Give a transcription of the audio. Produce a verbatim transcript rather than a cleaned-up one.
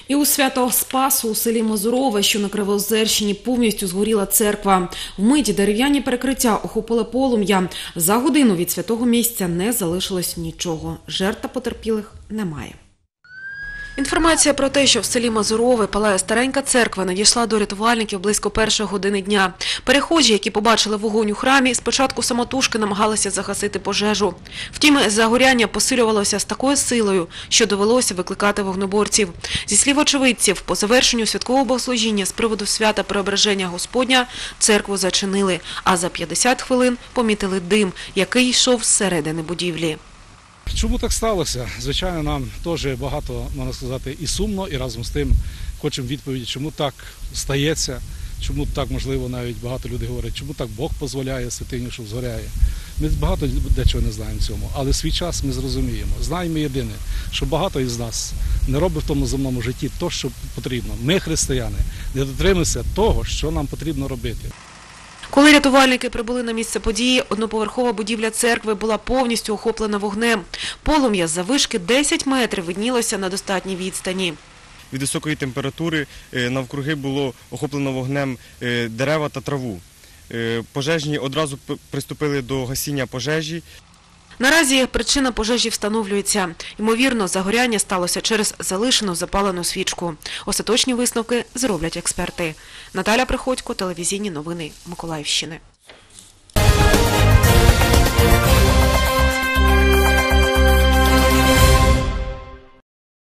І у Свято-Спасу у селі Мозурове, що на Кривоозерщині, повністю згоріла церква. Вмить дерев'яні перекриття охопили полум'я. За годину від святого місця не залишилось нічого. Жертв та потерпілих немає. Інформація про те, що в селі Мозурове палає старенька церква, надійшла до рятувальників близько першої години дня. Перехожі, які побачили вогонь у храмі, спочатку самотужки намагалися загасити пожежу. Втім, загоряння посилювалося з такою силою, що довелося викликати вогнеборців. Зі слів очевидців, по завершенню святкового богослужіння з приводу свята Преображення Господня церкву зачинили, а за п'ятдесят хвилин помітили дим, який йшов зсередини будівлі. Чому так сталося? Звичайно, нам теж багато, можна сказати, і сумно, і разом з тим хочемо відповіді, чому так стається, чому так, можливо, навіть багато людей говорять, чому так Бог дозволяє святиню, що згоряє. Ми багато дечого не знаємо цьому, але свій час ми зрозуміємо. Знаємо єдине, що багато із нас не робить в тому земному житті те, що потрібно. Ми, християни, не дотримуємося того, що нам потрібно робити. Коли рятувальники прибули на місце події, одноповерхова будівля церкви була повністю охоплена вогнем. Полум'я з заввишки десять метрів виднілося на достатній відстані. Від високої температури навкруги було охоплено вогнем дерева та траву. Пожежні одразу приступили до гасіння пожежі. Наразі причина пожежі встановлюється. Ймовірно, загоряння сталося через залишену запалену свічку. Остаточні висновки зроблять експерти. Наталя Приходько, телевізійні новини Миколаївщини.